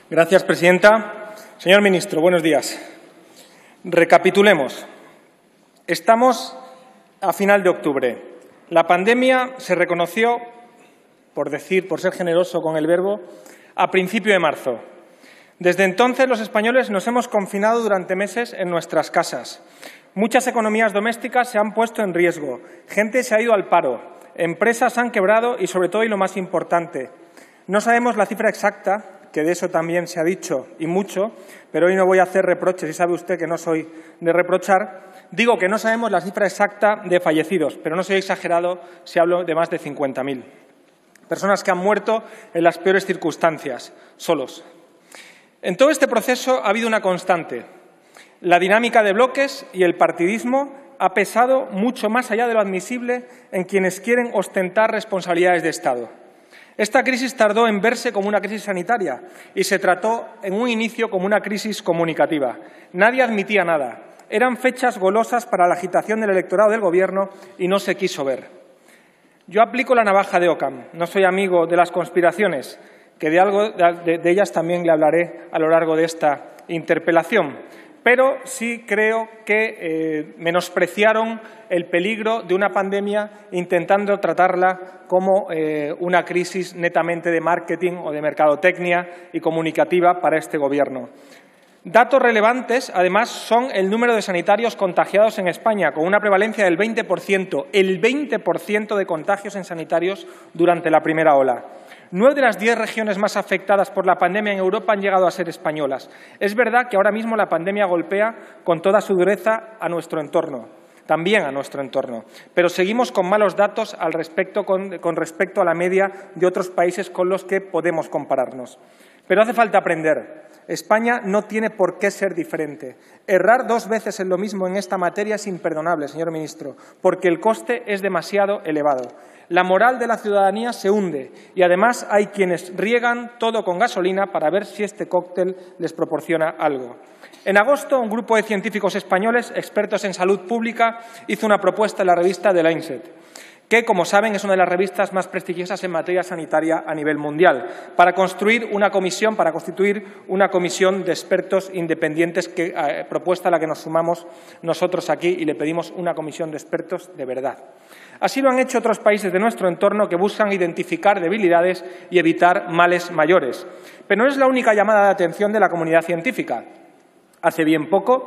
Gracias, presidenta. Señor ministro, buenos días. Recapitulemos. Estamos a final de octubre. La pandemia se reconoció, por ser generoso con el verbo, a principio de marzo. Desde entonces, los españoles nos hemos confinado durante meses en nuestras casas. Muchas economías domésticas se han puesto en riesgo. Gente se ha ido al paro. Empresas han quebrado y, sobre todo, y lo más importante, no sabemos la cifra exacta, que de eso también se ha dicho y mucho, pero hoy no voy a hacer reproches y sabe usted que no soy de reprochar. Digo que no sabemos la cifra exacta de fallecidos, pero no soy exagerado si hablo de más de 50.000. Personas que han muerto en las peores circunstancias, solos. En todo este proceso ha habido una constante. La dinámica de bloques y el partidismo ha pesado mucho más allá de lo admisible en quienes quieren ostentar responsabilidades de Estado. Esta crisis tardó en verse como una crisis sanitaria y se trató en un inicio como una crisis comunicativa. Nadie admitía nada. Eran fechas golosas para la agitación del electorado del Gobierno y no se quiso ver. Yo aplico la navaja de Occam. No soy amigo de las conspiraciones, que de ellas también le hablaré a lo largo de esta interpelación. Pero sí creo que menospreciaron el peligro de una pandemia intentando tratarla como una crisis netamente de marketing o de mercadotecnia y comunicativa para este Gobierno. Datos relevantes, además, son el número de sanitarios contagiados en España, con una prevalencia del 20%, el 20% de contagios en sanitarios durante la primera ola. 9 de las 10 regiones más afectadas por la pandemia en Europa han llegado a ser españolas. Es verdad que ahora mismo la pandemia golpea con toda su dureza a nuestro entorno, también a nuestro entorno, pero seguimos con malos datos con respecto a la media de otros países con los que podemos compararnos. Pero hace falta aprender. España no tiene por qué ser diferente. Errar 2 veces en lo mismo en esta materia es imperdonable, señor ministro, porque el coste es demasiado elevado. La moral de la ciudadanía se hunde y, además, hay quienes riegan todo con gasolina para ver si este cóctel les proporciona algo. En agosto, un grupo de científicos españoles, expertos en salud pública, hizo una propuesta en la revista The Lancet, que, como saben, es una de las revistas más prestigiosas en materia sanitaria a nivel mundial, para constituir una comisión de expertos independientes, propuesta a la que nos sumamos nosotros aquí y le pedimos una comisión de expertos de verdad. Así lo han hecho otros países de nuestro entorno que buscan identificar debilidades y evitar males mayores. Pero no es la única llamada de atención de la comunidad científica. Hace bien poco,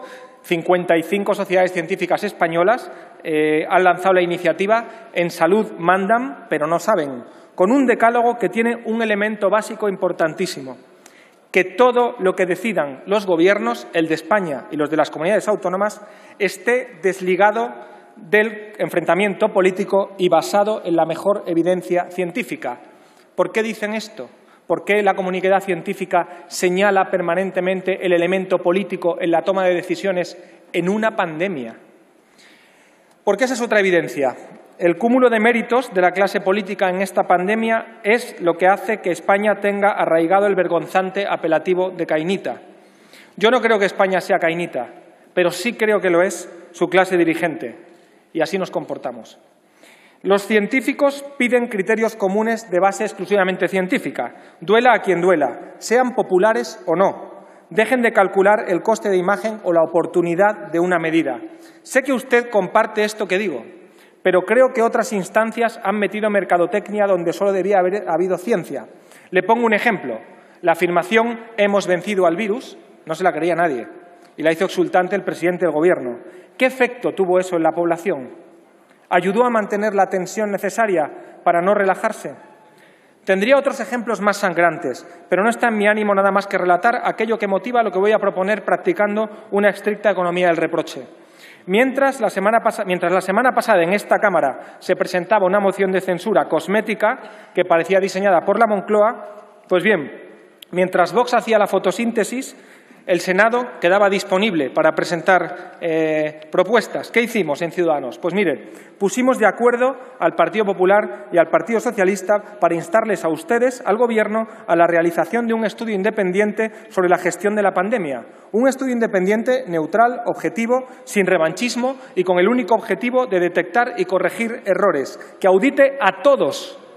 55 sociedades científicas españolas han lanzado la iniciativa En Salud Mandan, pero no saben, con un decálogo que tiene un elemento básico importantísimo: que todo lo que decidan los gobiernos, el de España y los de las comunidades autónomas, esté desligado del enfrentamiento político y basado en la mejor evidencia científica. ¿Por qué dicen esto? ¿Por qué la comunidad científica señala permanentemente el elemento político en la toma de decisiones en una pandemia? Porque esa es otra evidencia. El cúmulo de méritos de la clase política en esta pandemia es lo que hace que España tenga arraigado el vergonzante apelativo de cainita. Yo no creo que España sea cainita, pero sí creo que lo es su clase dirigente. Y así nos comportamos. Los científicos piden criterios comunes de base exclusivamente científica, duela a quien duela, sean populares o no. Dejen de calcular el coste de imagen o la oportunidad de una medida. Sé que usted comparte esto que digo, pero creo que otras instancias han metido mercadotecnia donde solo debía haber habido ciencia. Le pongo un ejemplo. La afirmación «hemos vencido al virus» no se la creía nadie y la hizo exultante el presidente del Gobierno. ¿Qué efecto tuvo eso en la población? ¿Ayudó a mantener la tensión necesaria para no relajarse? Tendría otros ejemplos más sangrantes, pero no está en mi ánimo nada más que relatar aquello que motiva lo que voy a proponer practicando una estricta economía del reproche. Mientras la semana pasada en esta Cámara se presentaba una moción de censura cosmética que parecía diseñada por la Moncloa, pues bien, mientras Vox hacía la fotosíntesis, el Senado quedaba disponible para presentar propuestas. ¿Qué hicimos en Ciudadanos? Pues mire, pusimos de acuerdo al Partido Popular y al Partido Socialista para instarles a ustedes, al Gobierno, a la realización de un estudio independiente sobre la gestión de la pandemia. Un estudio independiente, neutral, objetivo, sin revanchismo y con el único objetivo de detectar y corregir errores, que audite a todos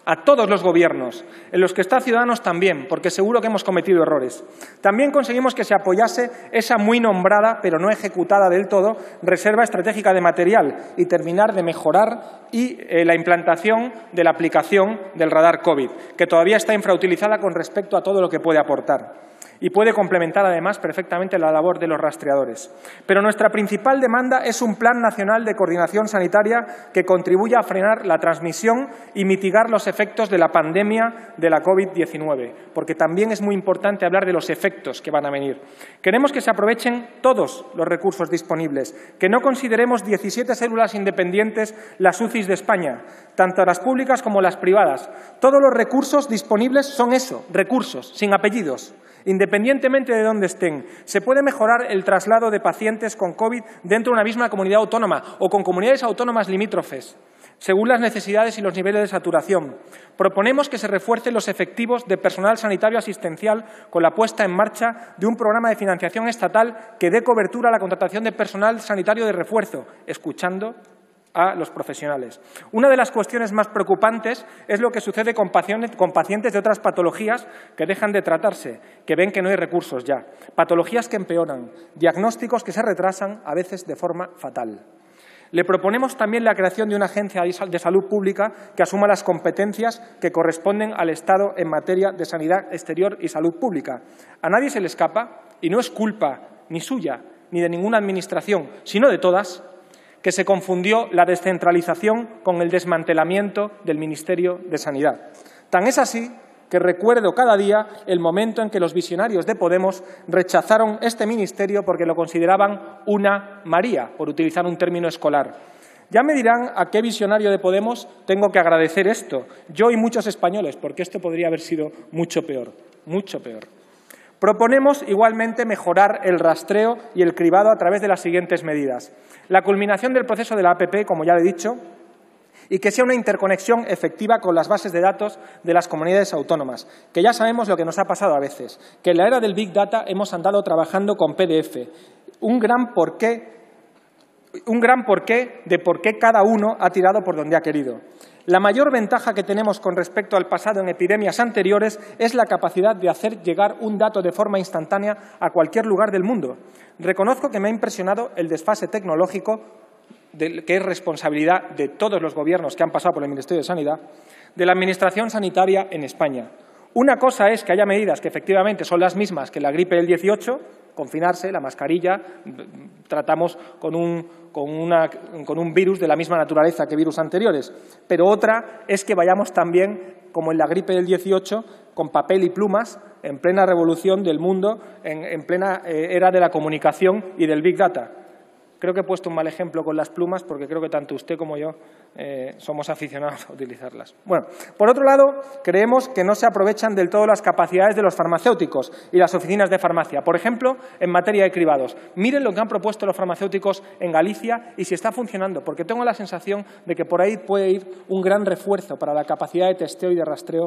a todos los gobiernos, en los que está Ciudadanos también, porque seguro que hemos cometido errores. También conseguimos que se apoyase esa muy nombrada, pero no ejecutada del todo, Reserva Estratégica de Material y terminar de mejorar la implantación de la aplicación del radar COVID, que todavía está infrautilizada con respecto a todo lo que puede aportar. Y puede complementar, además, perfectamente la labor de los rastreadores. Pero nuestra principal demanda es un Plan Nacional de Coordinación Sanitaria que contribuya a frenar la transmisión y mitigar los efectos de la pandemia de la COVID-19, porque también es muy importante hablar de los efectos que van a venir. Queremos que se aprovechen todos los recursos disponibles, que no consideremos 17 células independientes las UCIs de España, tanto las públicas como las privadas. Todos los recursos disponibles son eso, recursos, sin apellidos. Independientemente de dónde estén, se puede mejorar el traslado de pacientes con COVID dentro de una misma comunidad autónoma o con comunidades autónomas limítrofes, según las necesidades y los niveles de saturación. Proponemos que se refuercen los efectivos de personal sanitario asistencial con la puesta en marcha de un programa de financiación estatal que dé cobertura a la contratación de personal sanitario de refuerzo, escuchando a los profesionales. Una de las cuestiones más preocupantes es lo que sucede con pacientes de otras patologías que dejan de tratarse, que ven que no hay recursos ya, patologías que empeoran, diagnósticos que se retrasan, a veces de forma fatal. Le proponemos también la creación de una agencia de salud pública que asuma las competencias que corresponden al Estado en materia de sanidad exterior y salud pública. A nadie se le escapa, y no es culpa ni suya ni de ninguna administración, sino de todas, que se confundió la descentralización con el desmantelamiento del Ministerio de Sanidad. Tan es así que recuerdo cada día el momento en que los visionarios de Podemos rechazaron este ministerio porque lo consideraban una María, por utilizar un término escolar. Ya me dirán a qué visionario de Podemos tengo que agradecer esto, yo y muchos españoles, porque esto podría haber sido mucho peor, mucho peor. Proponemos igualmente mejorar el rastreo y el cribado a través de las siguientes medidas. La culminación del proceso de la APP, como ya he dicho, y que sea una interconexión efectiva con las bases de datos de las comunidades autónomas, que ya sabemos lo que nos ha pasado a veces, que en la era del Big Data hemos andado trabajando con PDF. Un gran porqué de por qué cada uno ha tirado por donde ha querido. La mayor ventaja que tenemos con respecto al pasado en epidemias anteriores es la capacidad de hacer llegar un dato de forma instantánea a cualquier lugar del mundo. Reconozco que me ha impresionado el desfase tecnológico, que es responsabilidad de todos los gobiernos que han pasado por el Ministerio de Sanidad, de la Administración Sanitaria en España. Una cosa es que haya medidas que efectivamente son las mismas que la gripe del 18, confinarse, la mascarilla, tratamos con un virus de la misma naturaleza que virus anteriores, pero otra es que vayamos también, como en la gripe del 18, con papel y plumas, en plena revolución del mundo, en plena era de la comunicación y del Big Data. Creo que he puesto un mal ejemplo con las plumas porque creo que tanto usted como yo somos aficionados a utilizarlas. Bueno, por otro lado, creemos que no se aprovechan del todo las capacidades de los farmacéuticos y las oficinas de farmacia. Por ejemplo, en materia de cribados. Miren lo que han propuesto los farmacéuticos en Galicia y si está funcionando, porque tengo la sensación de que por ahí puede ir un gran refuerzo para la capacidad de testeo y de rastreo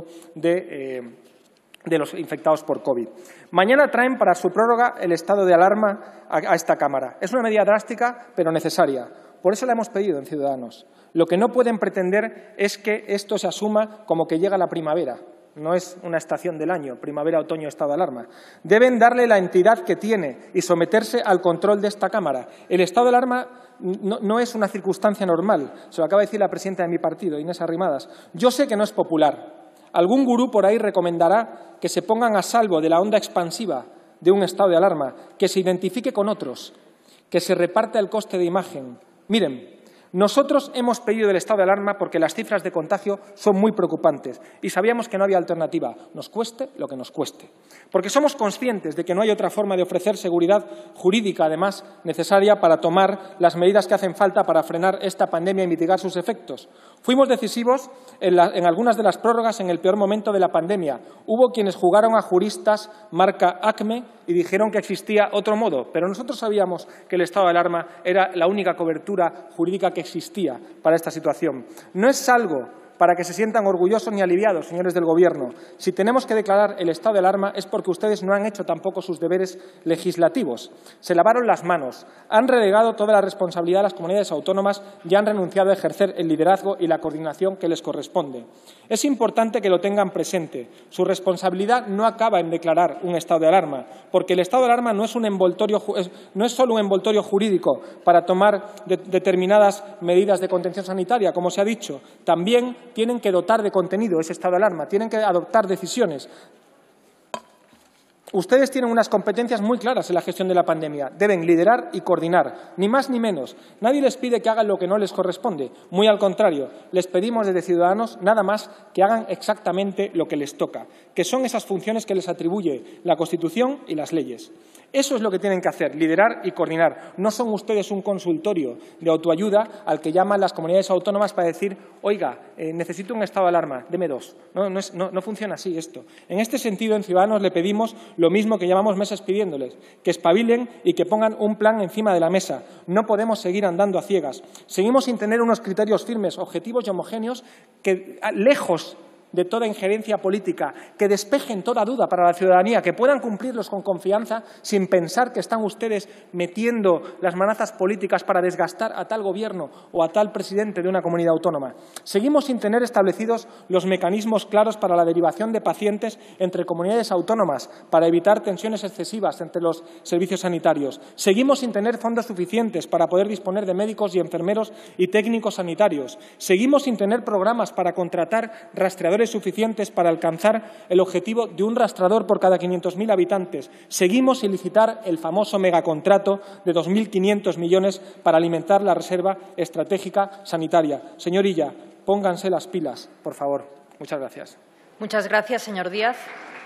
de los infectados por COVID. Mañana traen para su prórroga el estado de alarma a esta Cámara. Es una medida drástica, pero necesaria. Por eso la hemos pedido en Ciudadanos. Lo que no pueden pretender es que esto se asuma como que llega la primavera. No es una estación del año, primavera, otoño, estado de alarma. Deben darle la entidad que tiene y someterse al control de esta Cámara. El estado de alarma no es una circunstancia normal. Se lo acaba de decir la presidenta de mi partido, Inés Arrimadas. Yo sé que no es popular. Algún gurú por ahí recomendará que se pongan a salvo de la onda expansiva de un estado de alarma, que se identifique con otros, que se reparta el coste de imagen. Miren, nosotros hemos pedido el estado de alarma porque las cifras de contagio son muy preocupantes y sabíamos que no había alternativa, nos cueste lo que nos cueste. Porque somos conscientes de que no hay otra forma de ofrecer seguridad jurídica, además, necesaria para tomar las medidas que hacen falta para frenar esta pandemia y mitigar sus efectos. Fuimos decisivos en algunas de las prórrogas en el peor momento de la pandemia. Hubo quienes jugaron a juristas marca Acme y dijeron que existía otro modo, pero nosotros sabíamos que el estado de alarma era la única cobertura jurídica que existía para esta situación. No es algo para que se sientan orgullosos ni aliviados, señores del Gobierno. Si tenemos que declarar el estado de alarma es porque ustedes no han hecho tampoco sus deberes legislativos. Se lavaron las manos, han relegado toda la responsabilidad a las comunidades autónomas y han renunciado a ejercer el liderazgo y la coordinación que les corresponde. Es importante que lo tengan presente. Su responsabilidad no acaba en declarar un estado de alarma, porque el estado de alarma no es solo un envoltorio jurídico para tomar determinadas medidas de contención sanitaria, como se ha dicho. También tienen que dotar de contenido ese estado de alarma, tienen que adoptar decisiones. Ustedes tienen unas competencias muy claras en la gestión de la pandemia. Deben liderar y coordinar, ni más ni menos. Nadie les pide que hagan lo que no les corresponde. Muy al contrario, les pedimos desde Ciudadanos nada más que hagan exactamente lo que les toca, que son esas funciones que les atribuye la Constitución y las leyes. Eso es lo que tienen que hacer, liderar y coordinar. No son ustedes un consultorio de autoayuda al que llaman las comunidades autónomas para decir, oiga, necesito un estado de alarma, deme 2. No funciona así esto. En este sentido, en Ciudadanos le pedimos lo mismo que llevamos meses pidiéndoles, que espabilen y que pongan un plan encima de la mesa. No podemos seguir andando a ciegas. Seguimos sin tener unos criterios firmes, objetivos y homogéneos que, lejos de toda injerencia política, que despejen toda duda para la ciudadanía, que puedan cumplirlos con confianza sin pensar que están ustedes metiendo las manazas políticas para desgastar a tal gobierno o a tal presidente de una comunidad autónoma. Seguimos sin tener establecidos los mecanismos claros para la derivación de pacientes entre comunidades autónomas para evitar tensiones excesivas entre los servicios sanitarios. Seguimos sin tener fondos suficientes para poder disponer de médicos y enfermeros y técnicos sanitarios. Seguimos sin tener programas para contratar rastreadores suficientes para alcanzar el objetivo de un rastreador por cada 500.000 habitantes. Seguimos sin licitar el famoso megacontrato de 2.500 millones para alimentar la reserva estratégica sanitaria. Señor Illa, pónganse las pilas, por favor. Muchas gracias. Muchas gracias, señor Díaz.